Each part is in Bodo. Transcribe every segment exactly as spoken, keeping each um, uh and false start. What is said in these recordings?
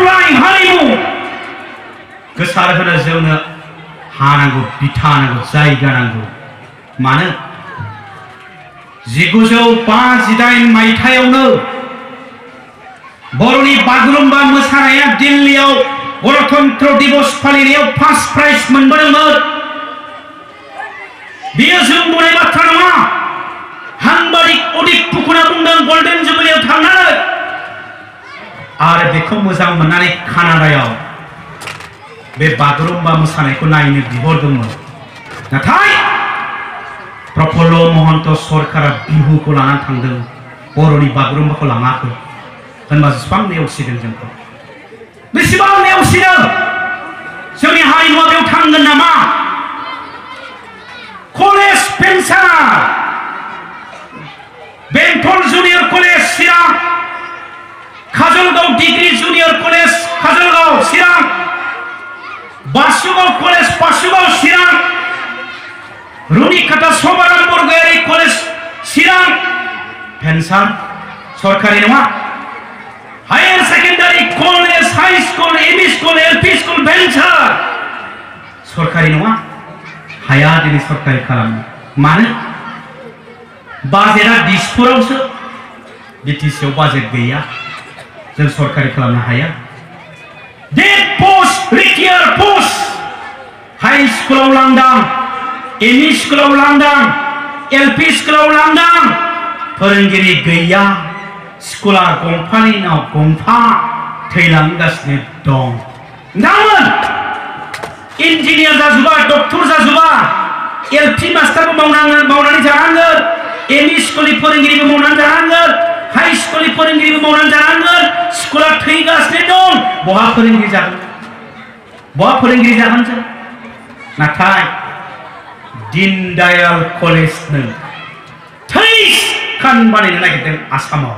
थुनलाइ हारिमु गोसार होनो जोंनो हानांगौ बिथा नांगौ जायगा नांगौ मानो जिगुजौ बाजिदाइन मायथाइयावनो बर'नि बागुरुम्बा मोसानाया दिल्लीयाव गणतन्त्र दिवस फालिनायाव फार्स्ट प्राइज मोनबोदोंमोन बेयो जों बुंनाय बाथ्रा नङा हांबादिक उदित फुकना बुंदों गल्डेन जुबिलियाव थांनानै आरो बेखौ मोजां मोननानै कानाडायाव बे बागुरुम्बा मोसानायखौ नायनो बिहरदोंमोन नाथाय प्रफुल्ल महन्त सरकारा बिहुखौ लानानै थांदों बर'नि बागुरुम्बाखौ लाङाखै होनबा जेसेबां नेवसिदों जोंखौ बेसेबां नेवसिदों जोंनि हारिमुआ बेयाव थांगोन नामा कलेज पेन्सार बेंटल जुनियर कलेज चिरां Kajalgaon degree junior college Kajalgaon चिरां बासुगाव कलेज बासुगाव चिरां रुनिकाटा सभाराम बरगयारि कलेज चिरां पेन्सार सरकारि नङा higher secondary college high school ME school LP school पेन्सार सरकारि नङा हाया दिनै सरकारि खालामनो मानो बाजेटआ दिसपुरावसो बिटिसिआव बाजेट गैया जों सरकारि खालामनो हाया date post retire post high स्कुलाव लांदां एमइ स्कुलाव लांदां एलपि स्कुलाव लांदां फोरोंगिरि गैया स्कुला गंफानि उनाव गंफा थैलांगासिनो दं नोंथांमोन इन्जिनियार जाजोबा डक्टर जाजोबा एलपि मास्टारबो मावनांगोन मावनानै जानांगोन एमइ स्कुलनि फोरोंगिरिबो मावनानै जानांगोन हाई स्कुलनि फोरोंगिरिबो मावनानै जानांगोन स्कुला थैगासिनो दं बहा फोरोंगिरि जागोन बहा फोरोंगिरि जागोन जों नाथाय दीनदयाल कलेजनो तेइस खान बानायनो नागिरदों आसामाव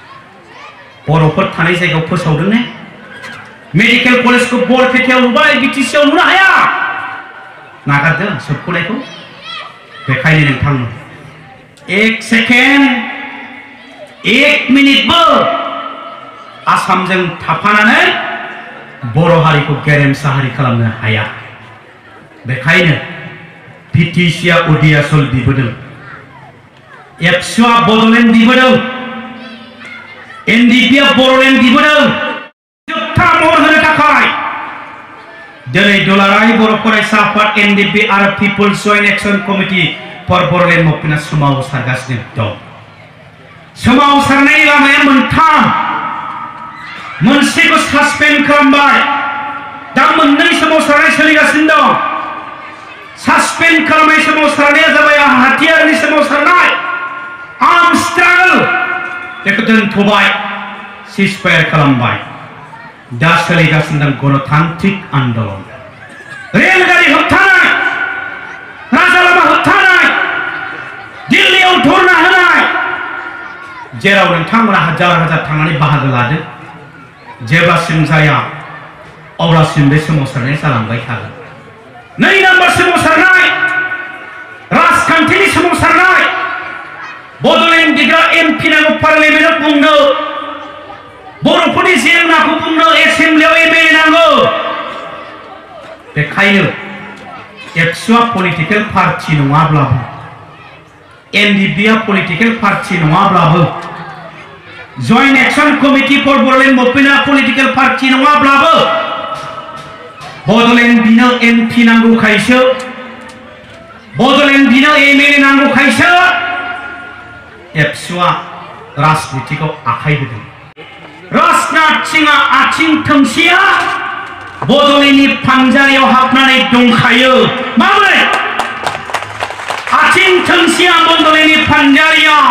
बर'फोर थानाय जायगायाव फोसावदों ने मेडिकेल कलेजखौ बरपेटायाव लुबाय बिटिसिआव लुनो हाया नागारदों सोबख'नायखौ बेखायनो नोंथांमोन एक सेकेन्ड एक मिनिटबो आसामजों थाफानानै बर' हारिखौ गेरेमसा हारि खालामनो हाया बेखायनो बिटिसिआ उदियासल बिबोदों एबसुआ बड'लेण्ड बिबोदों एनडिपिआ बर'लेण्ड बिबोदों जोबथा महर होनो थाखाय दिनै दुलाराय बर' फरायसा आफाद एनडिपि आरो people's joint action committee for Boroland मुभमेन्टआ सोमावसारगासिनो दं सोमावसारनायनि लामाया मोनथाम मोनसेखौ सासपेन्ड खालामबाय दा मोननै सोमावसारनाय सोलिगासिनो दं सासपेन्ड खालामनाय सोमावसारनाया जाबाय हाथियारनि सोमावसारनाय आर्म स्ट्रागल बेखौ दोनथ'बाय सिजफायार खालामबाय दा सोलिगासिनो दं गणतान्त्रिक आन्दोलन रेलगारि होबथानाय राजा लामा होबथानाय दिल्लीयाव धरना होनाय जेराव नोंथांमोना हाजार हाजार थांनानै बाहागो लादों जेब्लासिम जाया अब्लासिम बे सोमावसारनाया जालांबाय थागोन नै नाम्बार सोमावसारनाय राजखान्थिनि सोमावसारनाय बड'लेण्ड बिग्रा एमपि नांगौ पार्लियामेन्टआव बुंनो बर'फोरनि जेंनाखौ बुंनो एसेम्ब्लियाव एमएलए नांगौ बेखायनो एबसुआ पलिटिकेल पार्टि नङाब्लाबो एनडिपिआ पलिटिकेल पार्टि नङाब्लाबो joint action committee for Boroland मुभमेन्टआ पलिटिकेल पार्टि नङाब्लाबो बड'लेण्ड बिनो एमपि नांगौखायसो बड'लेण्ड बिनो एमएलए नांगौखायसो एबसुआ राजनितिखौ आखाइ होदों राजनाथ सिंहआ आथिं थोंसेया बड'लेण्डनि फानजारियाव हाबनानै दंखायो माबोरै आथिं थोंसेया बड'लेण्डनि फानजारियाव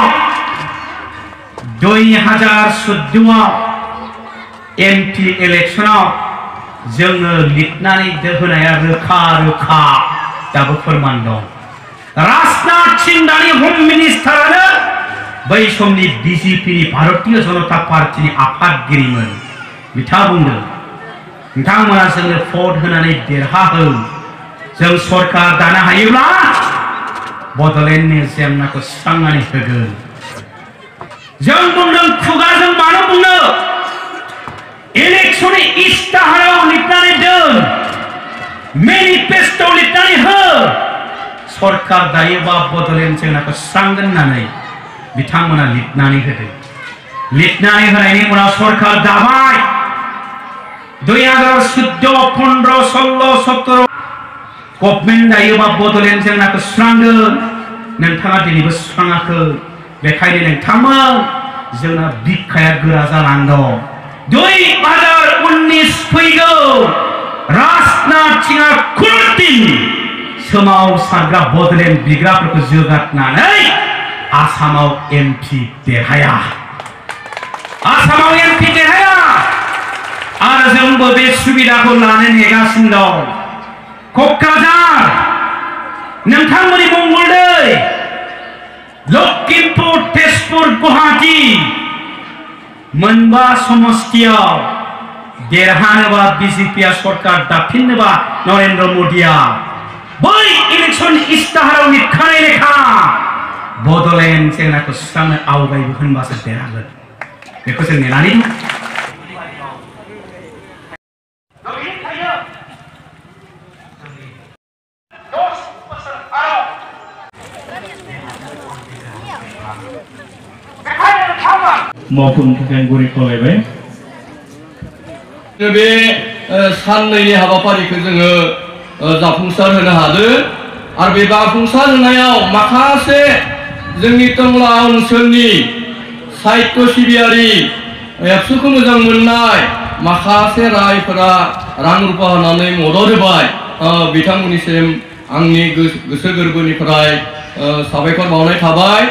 दुइ हाजार चौद'आव एमपि इलेक्शनाव जोङो लिरनानै होनाया रोखा रोखा दाबो फोरमान दं राजनाथ सिंह दानि होम मिनिस्टारानो बै समनि बिजेपिनि भारतीय जनता पार्टीनि आफादगिरिमोन बिथाङा बुंदों नोंथांमोना जोंनो भट होनानै देरहाहो जों सरकार दानो हायोब्ला बड'लेण्डनि जेंनाखौ सुस्रांनानै होगोन जों बुंदों खुगाजों मानो बुंनो इलेक्शन इलेक्शननि इस्ताहाराव लिरनानै दोन मेनिफेस्ट'आव लिरनानै हो सरकार दायोबा बड'लेण्ड जेंनाखौ सुस्रांगोन होननानै बिथांमोना लिरनानै होदों लिरनानै होनायनि उनाव सरकार दाबाय दुई हाजार चौदह पंद्रह सोलह सत्रह गभर्नमेन्ट दायोबा बड'लेण्ड जेंनाखौ सुस्रांगोन नोंथाङा दिनैबो सुस्राङाखै बेखायनो नोंथांमोन जोंना बिखाया गोरा जालांदों दुई हाजार उन्नीस फैगौ राजनाथिङा खुलटिं सोमावसारग्रा बड'लेण्ड बिग्राफोरखौ जोगारनानै आसामाव एमपि देरहाया आसामाव एमपि देरहाया आरो जोंबो बे सुबिदाखौ लानो नेगासिनो दं क'क्राझार नोंथांमोननि मंगलदै लखिमपुर तेजपुर गुवाहाटी मोनबा समस्तियाव देरहानोबा बीजेपीआ सरकार दाफिननोबा नरेन्द्र मोदीआ बै इलेक्शन इस्ताहाराव लिरखानाय लेखा बड'लेण्ड जेंनाखौ सुस्रांनो आवगायबो होनबासो देरहागोन बेखौ जों नेनानै दं मावफुंनो थाखाय गुरै खावलायबाय बे साननैनि हाबाफारिखौ जोङो जाफुंसार होनो हादों आरो बे जाफुंसार होनायाव माखासे जोंनि टंला ओनसोलनि साहित्य सिबियारि एबसुखौ मोजां मोननाय माखासे रायफोरा रां रुपा होनानै मदद होबाय बिथांमोननिसिम आंनि गोसो गोरबोनिफ्राय साबायखर बावनाय थाबाय